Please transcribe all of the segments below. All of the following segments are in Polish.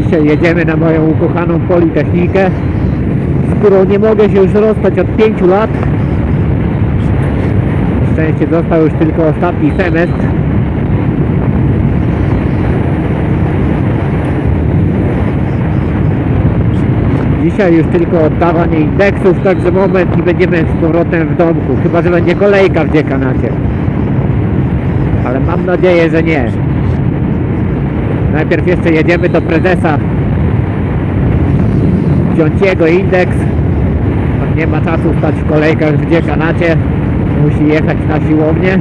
Dzisiaj jedziemy na moją ukochaną Politechnikę, z którą nie mogę się już rozstać od 5 lat. Na szczęście został już tylko ostatni semestr. Dzisiaj już tylko oddawanie indeksów, także moment i będziemy z powrotem w domku. Chyba że będzie kolejka w dziekanacie. Ale mam nadzieję, że nie. Najpierw jeszcze jedziemy do prezesa wziąć jego indeks. On nie ma czasu stać w kolejkach w dziekanacie. Musi jechać na siłownię.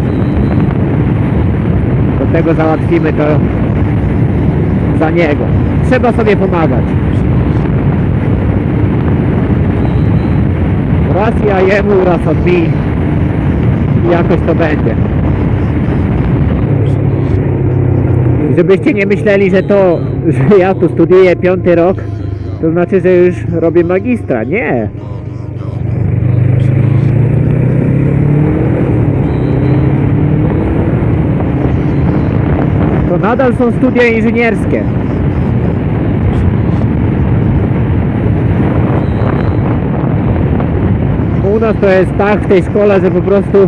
Do tego załatwimy to za niego. Trzeba sobie pomagać. Raz ja jemu, raz on mi. I jakoś to będzie. Żebyście nie myśleli, że ja tu studiuję 5. rok, to znaczy, że już robię magistra. Nie. To nadal są studia inżynierskie. U nas to jest tak w tej szkole, że po prostu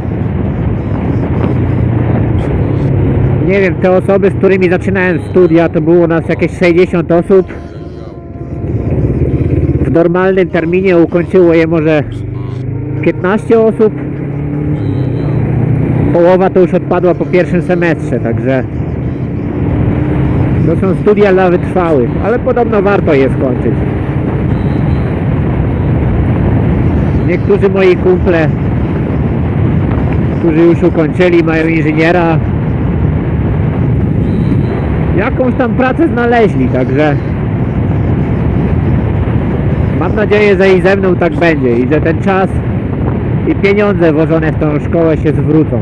nie wiem, te osoby, z którymi zaczynałem studia, to było nas jakieś 60 osób. W normalnym terminie ukończyło je może 15 osób. Połowa to już odpadła po pierwszym semestrze, także to są studia dla wytrwałych, ale podobno warto je skończyć. Niektórzy moi kumple, którzy już ukończyli, mają inżyniera, jakąś tam pracę znaleźli, także mam nadzieję, że i ze mną tak będzie i że ten czas i pieniądze włożone w tą szkołę się zwrócą.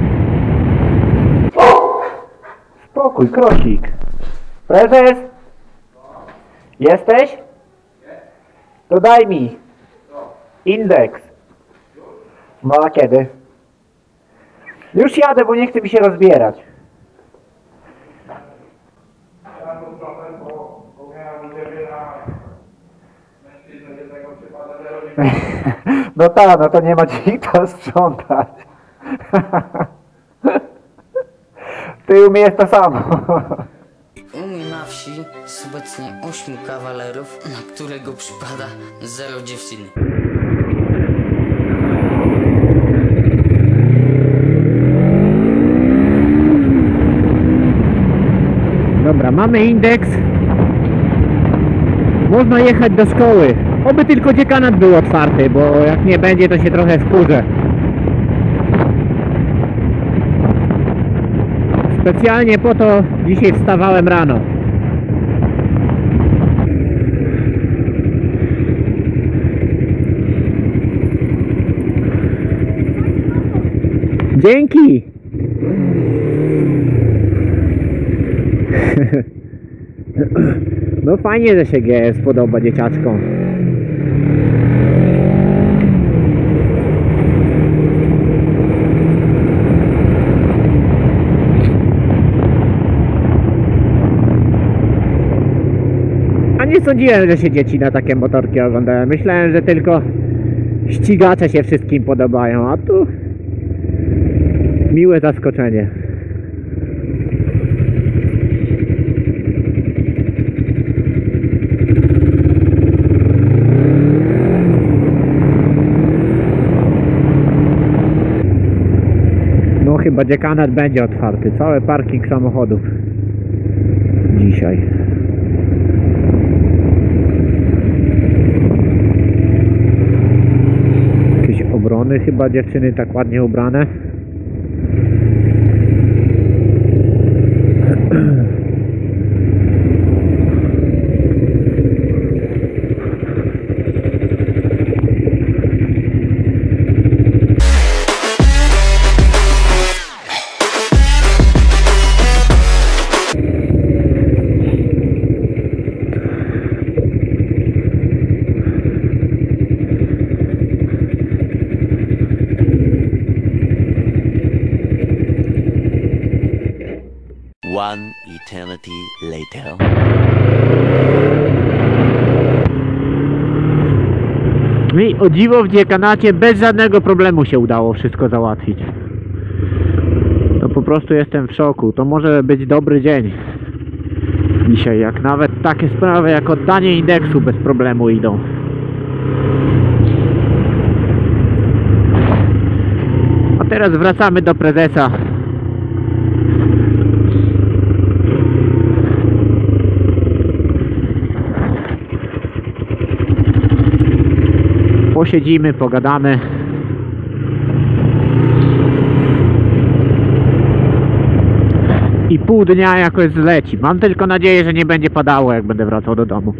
Spokój, Krosik. Prezes? Jesteś? To daj mi indeks. No a kiedy? Już jadę, bo nie chcę mi się rozbierać. No tak, no to nie ma ci kto sprzątać. Ty umiesz to samo. U mnie na wsi jest obecnie 8 kawalerów, na którego przypada 0 dziewczyny. Dobra, mamy indeks. Można jechać do szkoły. Oby tylko dziekanat był otwarty, bo jak nie będzie, to się trochę wkurzę. Specjalnie po to dzisiaj wstawałem rano. Dzięki! No fajnie, że się GS podoba dzieciaczkom. A nie sądziłem, że się dzieci na takie motorki oglądają. Myślałem, że tylko ścigacze się wszystkim podobają, a tu miłe zaskoczenie. No chyba dziekanat będzie otwarty. Cały parking samochodów dzisiaj. Jakieś obrony chyba, dziewczyny tak ładnie ubrane. One eternity later. I o dziwo w dziekanacie bez żadnego problemu się udało wszystko załatwić. To po prostu jestem w szoku. To może być dobry dzień dzisiaj, jak nawet takie sprawy jak oddanie indeksu bez problemu idą. A teraz wracamy do prezesa. Posiedzimy, pogadamy. I pół dnia jakoś zleci. Mam tylko nadzieję, że nie będzie padało, jak będę wracał do domu.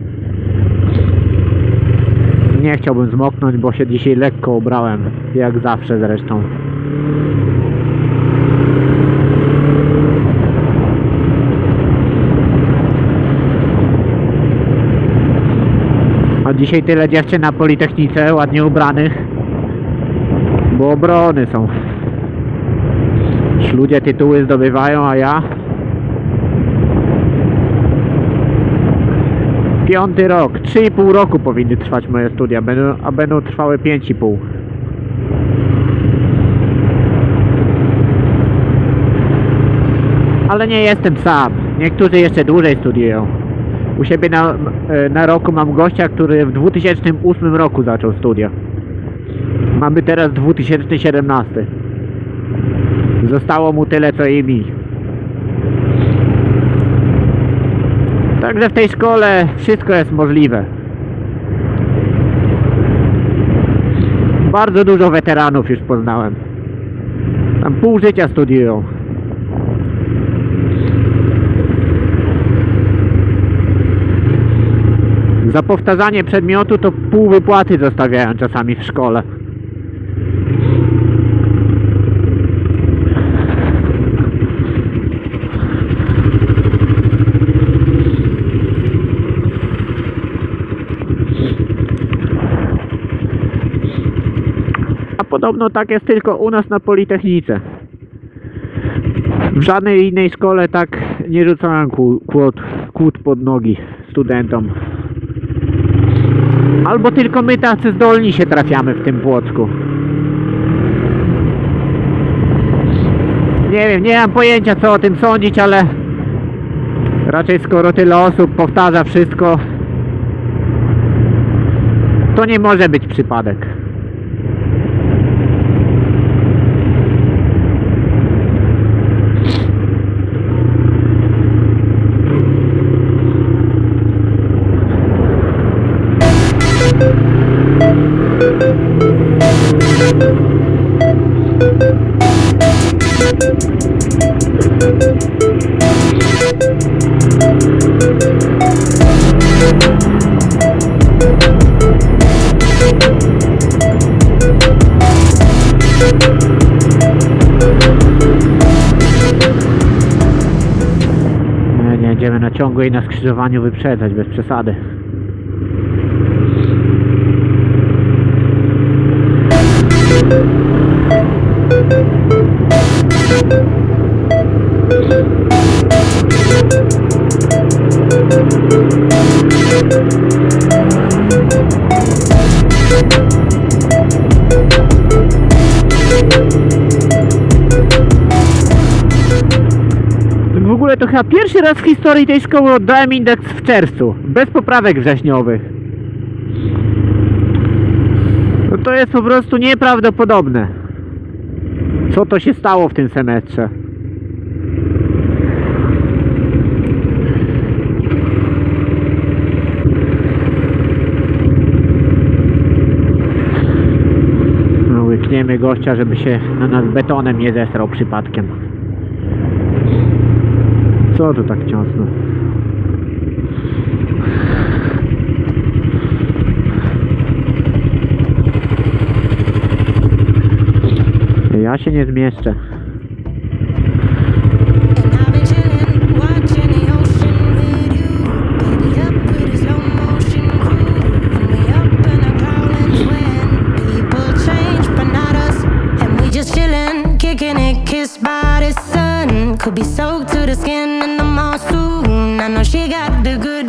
Nie chciałbym zmoknąć, bo się dzisiaj lekko ubrałem. Jak zawsze zresztą. A dzisiaj tyle dziewczyn na Politechnice, ładnie ubranych. Bo obrony są. Ludzie tytuły zdobywają, a ja? 5. rok, 3,5 roku powinny trwać moje studia, a będą trwały 5,5. Ale nie jestem sam, niektórzy jeszcze dłużej studiują. U siebie na roku mam gościa, który w 2008 roku zaczął studia. Mamy teraz 2017. Zostało mu tyle co i mi. Także w tej szkole wszystko jest możliwe. Bardzo dużo weteranów już poznałem. Tam pół życia studiują. Za powtarzanie przedmiotu to pół wypłaty zostawiają czasami w szkole. A podobno tak jest tylko u nas na Politechnice. W żadnej innej szkole tak nie rzucałem kłód pod nogi studentom. Albo tylko my tacy zdolni się trafiamy w tym Płocku. Nie wiem, nie mam pojęcia co o tym sądzić, ale raczej skoro tyle osób powtarza wszystko, to nie może być przypadek. Nie będziemy na ciągu i na skrzyżowaniu wyprzedzać, bez przesady. W ogóle to chyba pierwszy raz w historii tej szkoły oddałem indeks w czerwcu, bez poprawek wrześniowych. No to jest po prostu nieprawdopodobne. Co to się stało w tym semestrze? No, łykniemy gościa, żeby się na nas betonem nie zesrał przypadkiem. Co tu tak ciasno? Ja się nie zmieszczę. Could be soaked to the skin in the mall soon. I know she got the good